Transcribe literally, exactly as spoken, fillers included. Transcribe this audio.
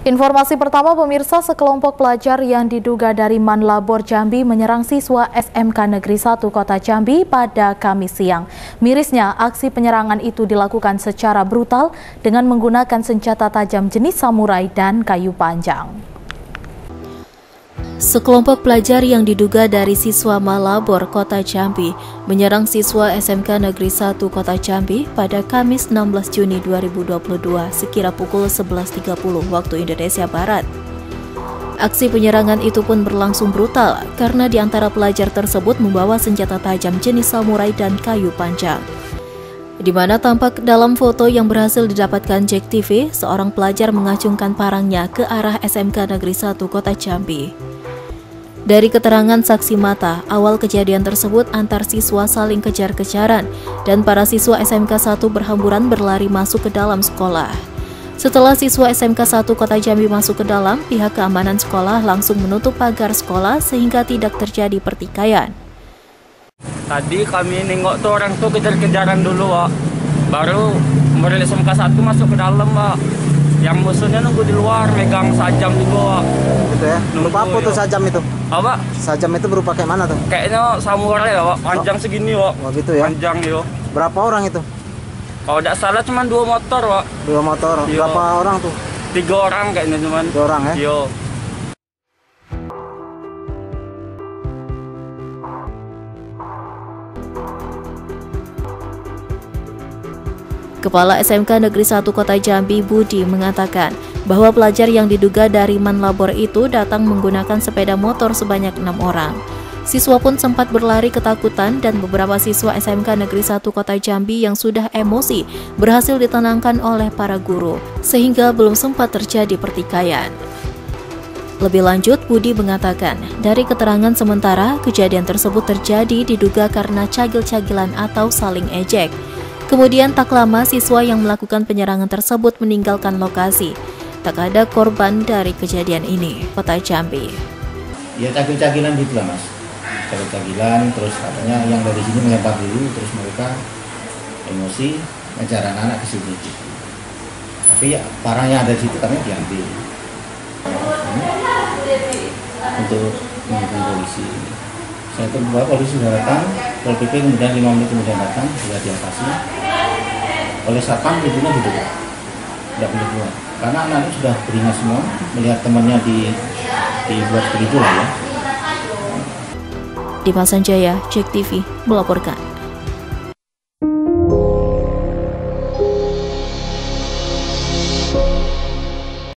Informasi pertama pemirsa, sekelompok pelajar yang diduga dari Manlabor Jambi menyerang siswa S M K Negeri satu Kota Jambi pada Kamis siang. Mirisnya, aksi penyerangan itu dilakukan secara brutal dengan menggunakan senjata tajam jenis samurai dan kayu panjang. Sekelompok pelajar yang diduga dari siswa Manlabor Kota Jambi menyerang siswa S M K Negeri satu Kota Jambi pada Kamis enam belas Juni dua ribu dua puluh dua sekira pukul sebelas tiga puluh waktu Indonesia Barat. Aksi penyerangan itu pun berlangsung brutal karena di antara pelajar tersebut membawa senjata tajam jenis samurai dan kayu panjang. Di mana tampak dalam foto yang berhasil didapatkan Jack T V, seorang pelajar mengacungkan parangnya ke arah S M K Negeri satu Kota Jambi. Dari keterangan saksi mata, awal kejadian tersebut antar siswa saling kejar-kejaran dan para siswa S M K satu berhamburan berlari masuk ke dalam sekolah. Setelah siswa S M K satu Kota Jambi masuk ke dalam, pihak keamanan sekolah langsung menutup pagar sekolah sehingga tidak terjadi pertikaian. Tadi kami nengok tuh orang tuh kejar-kejaran dulu, Wak. Baru murid S M K satu masuk ke dalam, Wak. Yang musuhnya nunggu di luar, megang sajam juga, Wak. Gitu ya? Berupa apa tuh sajam itu? Apa? Sajam itu berupa kayak mana tuh? Kayaknya samurai ya, Wak. Panjang oh. segini, Wak. Oh gitu ya? Panjang, yo. Berapa orang itu? Kalau tidak salah cuma dua motor, Wak. Dua motor? Yo. Berapa orang tuh? Tiga orang kayaknya cuman. Tiga orang ya? Yo. Kepala S M K Negeri satu Kota Jambi, Budi, mengatakan bahwa pelajar yang diduga dari Manlabor itu datang menggunakan sepeda motor sebanyak enam orang. Siswa pun sempat berlari ketakutan dan beberapa siswa S M K Negeri satu Kota Jambi yang sudah emosi berhasil ditenangkan oleh para guru, sehingga belum sempat terjadi pertikaian. Lebih lanjut, Budi mengatakan, dari keterangan sementara, kejadian tersebut terjadi diduga karena cagil-cagilan atau saling ejek. Kemudian tak lama siswa yang melakukan penyerangan tersebut meninggalkan lokasi. Tak ada korban dari kejadian ini, Kota Jambi. Ya cagil-cagilan gitu lah, Mas. Cagil-cagilan, terus katanya yang dari sini melempar dulu, terus mereka emosi ngejar anak-anak ke sini. Tapi ya parah yang ada di situ kami diambil. Untuk menghubungi polisi. Saya tunggu polisi sudah datang, Pol P P kemudian lima menit kemudian datang, sudah diatasi. Oleh satpam pintunya ditutup, tidak boleh keluar. Karena anak-anak sudah beringat semua, melihat temannya di dibuat begitu lah ya. Dimas Sanjaya, Jack T V melaporkan.